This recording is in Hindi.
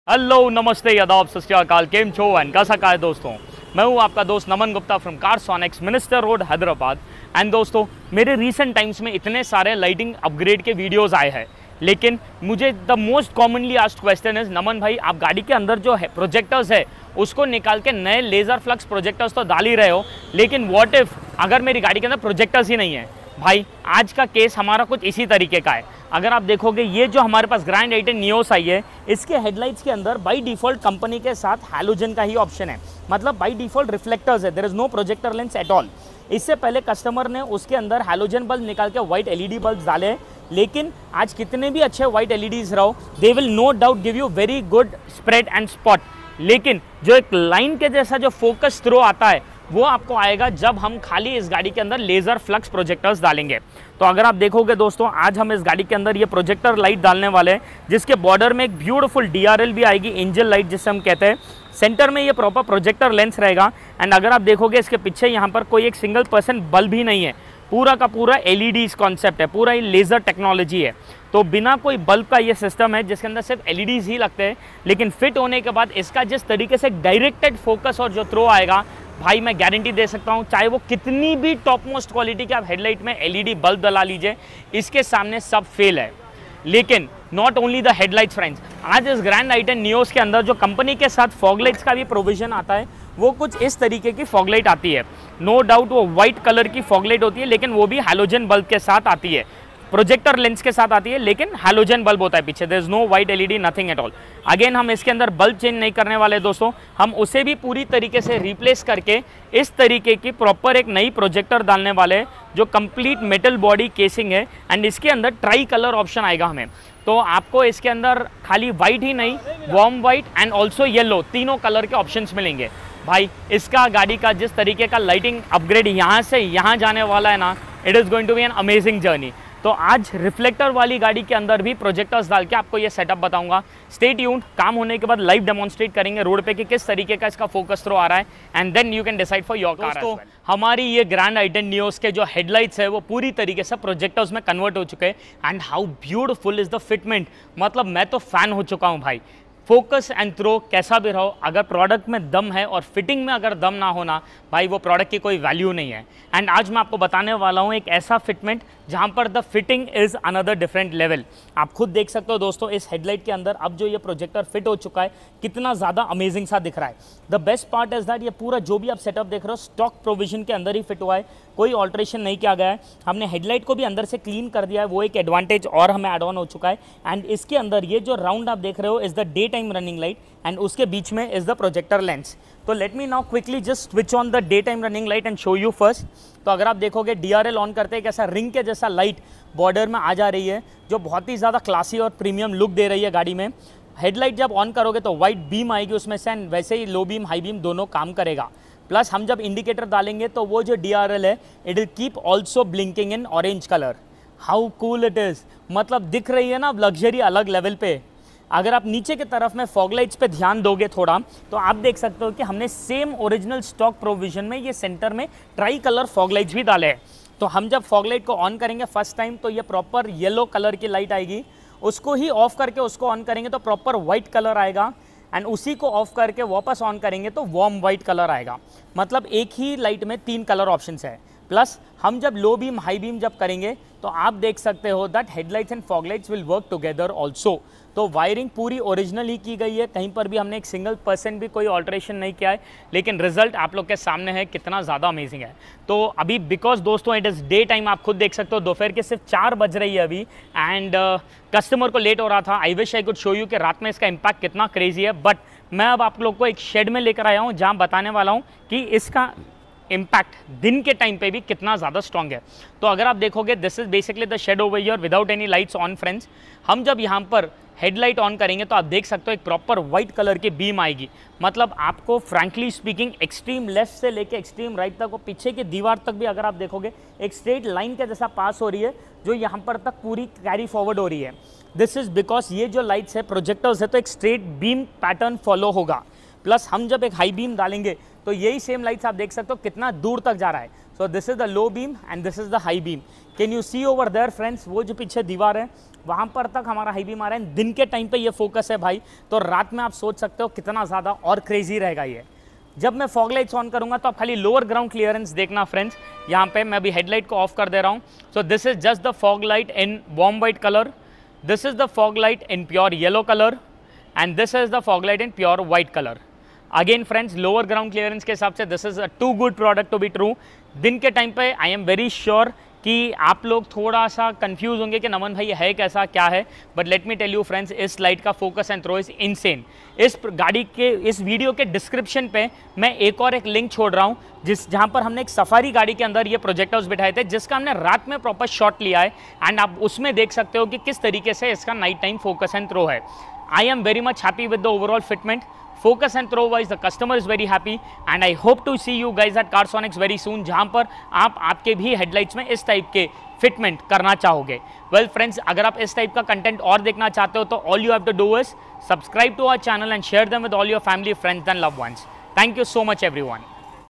हेलो नमस्ते आदाब सत श्री अकाल केम छो एंड कैसा का है दोस्तों। मैं हूं आपका दोस्त Naman Gupta from Carsonics minister road Hyderabad. And दोस्तों मेरे रीसेंट टाइम्स में इतने सारे लाइटिंग अपग्रेड के वीडियोस आए हैं, लेकिन मुझे the most commonly asked question is Naman भाई आप गाड़ी के अंदर जो है प्रोजेक्टर्स है उसको निकाल के नए लेज़र फ्लक्स प्रोजेक्टर्स तो डाल ही रहे हो, लेकिन व्हाट इफ अगर मेरी गाड़ी के अंदर प्रोजेक्टर्स ही नहीं है। भाई आज का केस हमारा कुछ इसी तरीके का है। अगर आप देखोगे ये जो हमारे पास ग्रैंड आई-10 नियोस आई है, इसके हेडलाइट्स के अंदर बाय डिफ़ॉल्ट कंपनी के साथ हैलोजन का ही ऑप्शन है, मतलब बाय डिफ़ॉल्ट रिफ्लेक्टर्स है, there is no projector lens at all. इससे पहले कस्टमर ने उसके अंदर हैलोजन बल्ब निकाल के वाइट एलईडी बल्ब डाले, लेकिन आज कितने भी अच्छे वाइट एलईडीज रहो they will no doubt give you very good spread and spot, लेकिन जो एक लाइन के जैसा जो फोकस थ्रो आता है वो आपको आएगा जब हम खाली इस गाड़ी के अंदर लेज़र फ्लक्स प्रोजेक्टर्स डालेंगे। तो अगर आप देखोगे दोस्तों आज हम इस गाड़ी के अंदर ये प्रोजेक्टर लाइट डालने वाले हैं, जिसके बॉर्डर में एक ब्यूटीफुल डीआरएल भी आएगी, एंजल लाइट जिसे हम कहते हैं। सेंटर में ये प्रॉपर प्रोजेक्टर लेंस रहेगा। एंड अगर आप देखोगे इसके पीछे यहाँ पर कोई एक सिंगल परसेंट बल्ब ही नहीं है, पूरा का पूरा एलईडी कॉन्सेप्ट है, पूरा ही लेज़र टेक्नोलॉजी है। तो बिना कोई बल्ब का ये सिस्टम है जिसके अंदर सिर्फ एलईडीज ही लगते हैं, लेकिन फिट होने के बाद इसका जिस तरीके से डायरेक्टेड फोकस और जो थ्रो आएगा, भाई मैं गारंटी दे सकता हूँ चाहे वो कितनी भी टॉप मोस्ट क्वालिटी के आप हेडलाइट में एलईडी बल्ब डला लीजिए, इसके सामने सब फेल है। लेकिन not only the headlights friends, आज इस ग्रैंड आई-10 नियोस के अंदर जो कंपनी के साथ फॉगलाइट्स का भी प्रोविजन आता है, वो कुछ इस तरीके की फॉगलाइट आती है। नो डाउट वो वाइट कलर की फॉगलाइट होती है, लेकिन वो भी हैलोजन बल्ब के साथ आती है, प्रोजेक्टर लेंस के साथ आती है, लेकिन हैलोजन बल्ब होता है पीछे, there is no white LED nothing at all. Again हम इसके अंदर बल्ब चेंज नहीं करने वाले दोस्तों, हम उसे भी पूरी तरीके से रिप्लेस करके इस तरीके की प्रॉपर एक नई प्रोजेक्टर डालने वाले हैं जो कंप्लीट मेटल बॉडी केसिंग है। एंड इसके अंदर ट्राई कलर ऑप्शन आएगा हमें, तो आपको इसके अंदर खाली वाइट ही नहीं, warm white and also yellow, तीनों कलर के ऑप्शंस मिलेंगे। भाई इसका गाड़ी का जिस तरीके का लाइटिंग अपग्रेड यहाँ से यहाँ जाने वाला है ना, it is going to be an amazing journey. तो आज रिफ्लेक्टर वाली गाड़ी के अंदर भी प्रोजेक्टर्स डाल के आपको ये सेटअप बताऊंगा। स्टे ट्यून्ड, काम होने के बाद लाइव डेमोन्स्ट्रेट करेंगे रोड पे कि किस तरीके का इसका फोकस थ्रो आ रहा है, and then you can decide for your car. दोस्तों हमारी ये ग्रैंड आई-10 नियोस के जो हेडलाइट्स है वो पूरी तरीके से प्रोजेक्टर्स में कन्वर्ट हो चुके हैं। And how beautiful is the fitment, मतलब मैं तो फैन हो चुका हूँ भाई। फोकस एंड थ्रो कैसा भी रहो, अगर प्रोडक्ट में दम है और फिटिंग में अगर दम ना होना, भाई वो प्रोडक्ट की कोई वैल्यू नहीं है। एंड आज मैं आपको बताने वाला हूँ एक ऐसा फिटमेंट जहाँ पर the fitting is another different level. आप खुद देख सकते हो दोस्तों इस हेडलाइट के अंदर अब जो ये प्रोजेक्टर फिट हो चुका है, कितना ज़्यादा अमेजिंग सा दिख रहा है। The best part is that ये पूरा जो भी आप सेटअप देख रहे हो स्टॉक प्रोविजन के अंदर ही फिट हुआ है, कोई ऑल्ट्रेशन नहीं किया गया है। हमने हेडलाइट को भी अंदर से क्लीन कर दिया है, वो एक एडवांटेज और हमें एड ऑन हो चुका है। एंड इसके अंदर ये जो राउंड आप देख रहे हो is the day time running light, and उसके बीच में इज़ द प्रोजेक्टर लेंस। तो let me now quickly just switch on the day time running light and show you first. तो अगर आप देखोगे डीआरएल ऑन करते हैं कैसा रिंग के जैसा लाइट बॉर्डर में आ जा रही है, जो बहुत ही ज़्यादा क्लासी और प्रीमियम लुक दे रही है गाड़ी में। हेडलाइट जब ऑन करोगे तो वाइट बीम आएगी उसमें से, एंड वैसे ही लो बीम हाई बीम दोनों काम करेगा। प्लस हम जब इंडिकेटर डालेंगे तो वो जो डीआरएल है it will keep also blinking in orange colour. How cool it is, मतलब दिख रही है ना लग्जरी अलग लेवल पे। अगर आप नीचे की तरफ में फॉगलाइट्स पे ध्यान दोगे थोड़ा, तो आप देख सकते हो कि हमने सेम ओरिजिनल स्टॉक प्रोविजन में ये सेंटर में ट्राई कलर फॉगलाइट्स भी डाले हैं। तो हम जब फॉगलाइट को ऑन करेंगे फर्स्ट टाइम तो ये प्रॉपर येलो कलर की लाइट आएगी, उसको ही ऑफ करके उसको ऑन करेंगे तो प्रॉपर वाइट कलर आएगा, एंड उसी को ऑफ करके वापस ऑन करेंगे तो वार्म वाइट कलर आएगा। मतलब एक ही लाइट में 3 कलर ऑप्शंस है। प्लस हम जब लो बीम हाई बीम जब करेंगे तो आप देख सकते हो that headlights and foglights will work together also. तो वायरिंग पूरी ओरिजिनल ही की गई है, कहीं पर भी हमने एक सिंगल % भी कोई ऑल्ट्रेशन नहीं किया है, लेकिन रिजल्ट आप लोग के सामने है कितना ज़्यादा अमेजिंग है। तो अभी बिकॉज दोस्तों इट इज़ डे टाइम, आप खुद देख सकते हो दोपहर के सिर्फ 4 बज रही है अभी, एंड कस्टमर को लेट हो रहा था। I wish I could show you कि रात में इसका इम्पैक्ट कितना क्रेजी है, बट मैं अब आप लोग को एक शेड में लेकर आया हूँ जहाँ बताने वाला हूँ कि इसका इम्पैक्ट दिन के टाइम पे भी कितना ज़्यादा स्ट्रॉन्ग है। तो अगर आप देखोगे this is basically the shade over here without any lights on friends. हम जब यहाँ पर हेडलाइट ऑन करेंगे तो आप देख सकते हो एक प्रॉपर वाइट कलर की बीम आएगी, मतलब आपको फ्रैंकली स्पीकिंग एक्सट्रीम लेफ्ट से लेके एक्सट्रीम राइट तक, और पीछे की दीवार तक भी अगर आप देखोगे एक स्ट्रेट लाइन के जैसा पास हो रही है, जो यहाँ पर तक पूरी कैरी फॉरवर्ड हो रही है। दिस इज बिकॉज ये जो लाइट्स है प्रोजेक्टर्स है तो एक स्ट्रेट बीम पैटर्न फॉलो होगा। प्लस हम जब एक हाई बीम डालेंगे तो यही सेम लाइट्स आप देख सकते हो कितना दूर तक जा रहा है। So this is the low beam and this is the high beam. Can you see over there friends, वो जो पीछे दीवार है वहाँ पर तक हमारा हाई बीम आ रहा है। दिन के टाइम पे ये फोकस है भाई, तो रात में आप सोच सकते हो कितना ज़्यादा और क्रेजी रहेगा ये। जब मैं फॉग लाइट्स ऑन करूंगा तो आप खाली लोअर ग्राउंड क्लियरेंस देखना फ्रेंड्स। यहाँ पे मैं अभी हेडलाइट को ऑफ कर दे रहा हूँ। So this is just the fog light in warm white colour, this is the fog light in pure yellow colour and this is the fog light in pure white colour. Again friends, lower ground clearance के हिसाब से this is a too good product to be true. दिन के टाइम पे आई एम वेरी श्योर कि आप लोग थोड़ा सा कंफ्यूज होंगे कि नमन भाई है कैसा क्या है, but let me tell you friends, इस लाइट का focus and throw is insane. इस गाड़ी के इस वीडियो के डिस्क्रिप्शन पे मैं एक लिंक छोड़ रहा हूँ जहाँ पर हमने एक सफारी गाड़ी के अंदर ये प्रोजेक्टर्स बिठाए थे, जिसका हमने रात में प्रॉपर शॉट लिया है एंड आप उसमें देख सकते हो कि किस तरीके से इसका night time focus and throw है। I am very much happy with the overall fitment, focus and throw wise the customer is very happy and I hope to see you guys at Carsonics very soon, जहाँ पर आप आपके भी हेडलाइट्स में इस टाइप के फिटमेंट करना चाहोगे। वेल फ्रेंड्स, अगर आप इस टाइप का कंटेंट और देखना चाहते हो तो all you have to do is subscribe to our channel and share them with all your family, friends and loved ones. Thank you so much everyone.